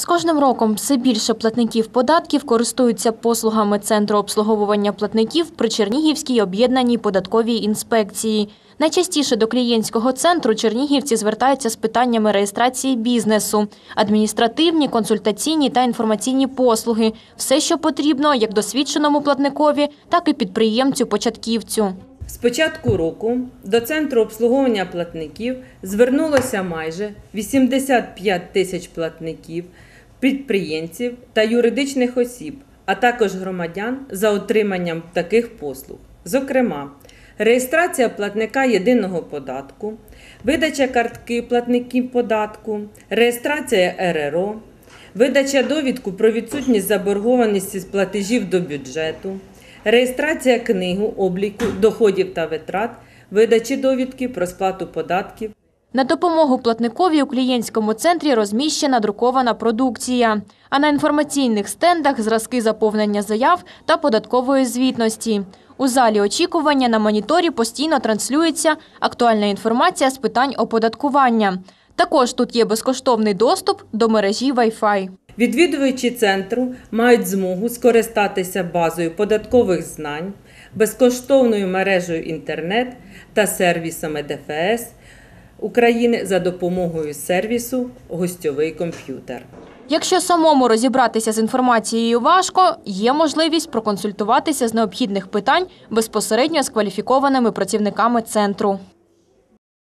З кожним роком все більше платників податків користуються послугами Центру обслуговування платників при Чернігівській об'єднаній податковій інспекції. Найчастіше до клієнтського центру чернігівці звертаються з питаннями реєстрації бізнесу, адміністративні, консультаційні та інформаційні послуги – все, що потрібно як досвідченому платникові, так і підприємцю-початківцю. З початку року до Центру обслуговування платників звернулося майже 85 тисяч платників, підприємців та юридичних осіб, а також громадян за отриманням таких послуг. Зокрема, реєстрація платника єдиного податку, видача картки платників податку, реєстрація РРО, видача довідку про відсутність заборгованості з платежів до бюджету, реєстрація книги обліку доходів та витрат, видачі довідки про сплату податків. На допомогу платникові у клієнтському центрі розміщена друкована продукція, а на інформаційних стендах – зразки заповнення заяв та податкової звітності. У залі очікування на моніторі постійно транслюється актуальна інформація з питань оподаткування. Також тут є безкоштовний доступ до мережі Wi-Fi. Відвідувачі центру мають змогу скористатися базою податкових знань, безкоштовною мережею інтернет та сервісами ДФС України за допомогою сервісу «Гостьовий комп'ютер». Якщо самому розібратися з інформацією важко, є можливість проконсультуватися з необхідних питань безпосередньо з кваліфікованими працівниками центру.